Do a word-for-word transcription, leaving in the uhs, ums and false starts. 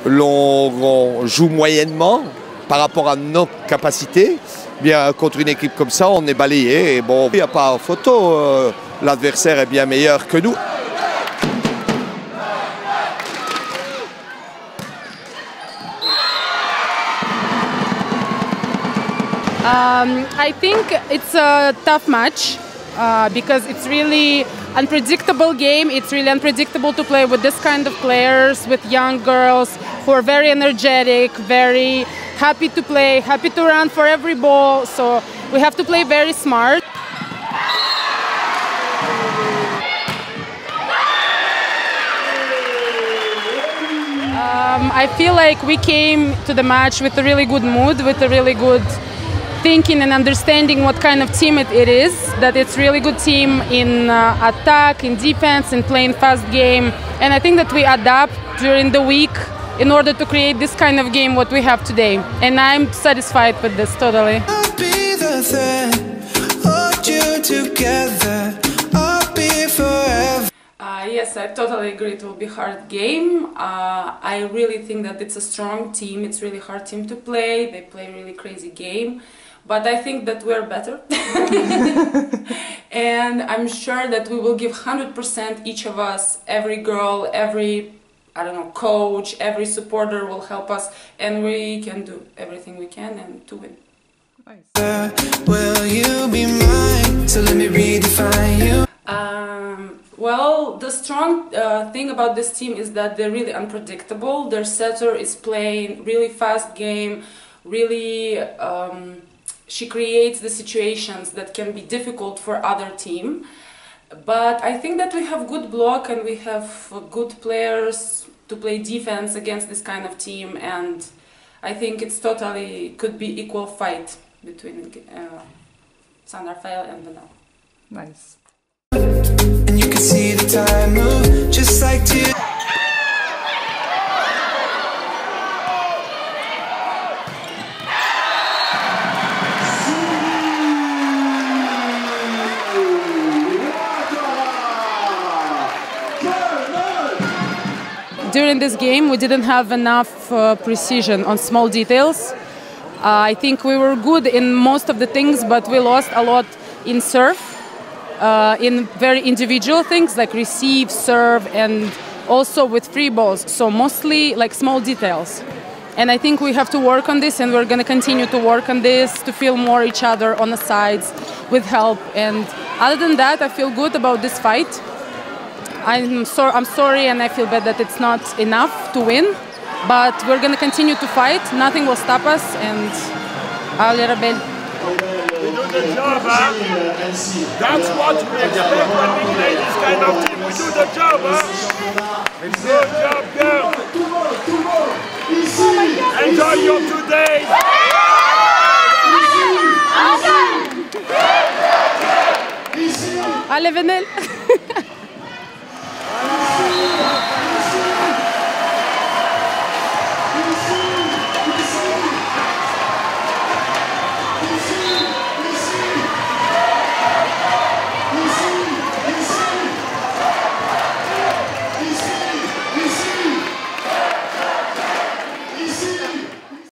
l'on joue moyennement par rapport à nos capacités, bien contre une équipe comme ça, on est balayé. Et bon, il n'y a pas photo, euh, l'adversaire est bien meilleur que nous. Um, I think it's a tough match uh, because it's really unpredictable game. It's really unpredictable to play with this kind of players, with young girls who are very energetic, very happy to play, happy to run for every ball. So we have to play very smart. Um, I feel like we came to the match with a really good mood, with a really good thinking and understanding what kind of team it, it is, that it's really good team in uh, attack, in defense, in playing fast game. And I think that we adapt during the week in order to create this kind of game what we have today. And I'm satisfied with this totally. I'll be the thread, hold you together, I'll be forever. Uh, yes, I totally agree. It will be a hard game. Uh, I really think that it's a strong team. It's really hard team to play. They play a really crazy game. But I think that we're better. And I'm sure that we will give one hundred percent each of us, every girl, every, I don't know, coach, every supporter will help us. And we can do everything we can and to win. Nice. Will you be mine? So let me redefine you. Um, well, the strong uh, thing about this team is that they're really unpredictable. Their setter is playing really fast game, really... Um, She creates the situations that can be difficult for other team, but I think that we have good block and we have good players to play defense against this kind of team, and I think it's totally could be equal fight between uh, San Rafael and Vanel. Nice. And you can see the time move just like two. During this game, we didn't have enough uh, precision on small details. Uh, I think we were good in most of the things, but we lost a lot in serve, uh, in very individual things like receive, serve, and also with free balls. So mostly like small details. And I think we have to work on this, and we're going to continue to work on this to feel more each other on the sides with help. And other than that, I feel good about this fight. I'm, so, I'm sorry and I feel bad that it's not enough to win, but we're going to continue to fight. Nothing will stop us, and allez Rebelle. We do the job, huh? That's what we expect when we play this kind of team. We do the job, huh? Good job, girl. Enjoy your two days. Allez Venel.